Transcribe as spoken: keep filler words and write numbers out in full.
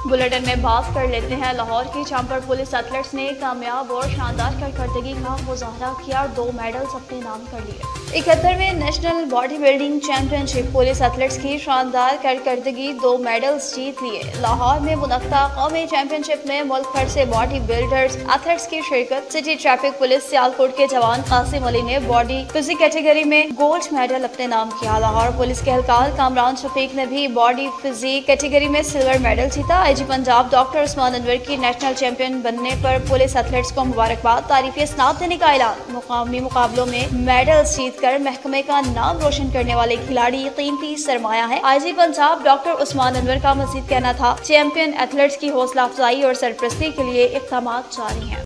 Bulletin में बात कर लेते हैं लाहौर की चैंपर पुलिस एथलेट्स ने कामयाब और शानदार कारकर्दगी का मुजाहरा किया और दो मेडल्स अपने नाम कर लिए। इकहत्तरवें national bodybuilding championship police athletes की शानदार कारकर्दगी, दो मेडल्स जीत लिए। लाहौर में मुनक्का कौमी चैंपियनशिप में मुल्क भर से बॉडी बिल्डर्स एथलेट्स की शिरकत। सिटी ट्रैफिक पुलिस सियालकोट के जवान कासिम अली ने बॉडी फिजिक कैटेगरी में गोल्ड मेडल अपने नाम किया। लाहौर पुलिस के एहलकार कामरान शफीक ने भी बॉडी फिजिक कैटेगरी में सिल्वर मेडल जीता। आईजी पंजाब डॉक्टर उस्मान अनवर की नेशनल चैंपियन बनने पर पुलिस एथलेट्स को मुबारकबाद, तारीफी स्नात देने का ऐलान। मुकामी मुकाबलों में मेडल्स जीतकर महकमे का नाम रोशन करने वाले खिलाड़ी कीमती सरमाया है। आईजी पंजाब डॉक्टर उस्मान अनवर का मजीद कहना था, चैंपियन एथलेट्स की हौसला अफजाई और सरपरस्ती के लिए इक़दाम जारी हैं।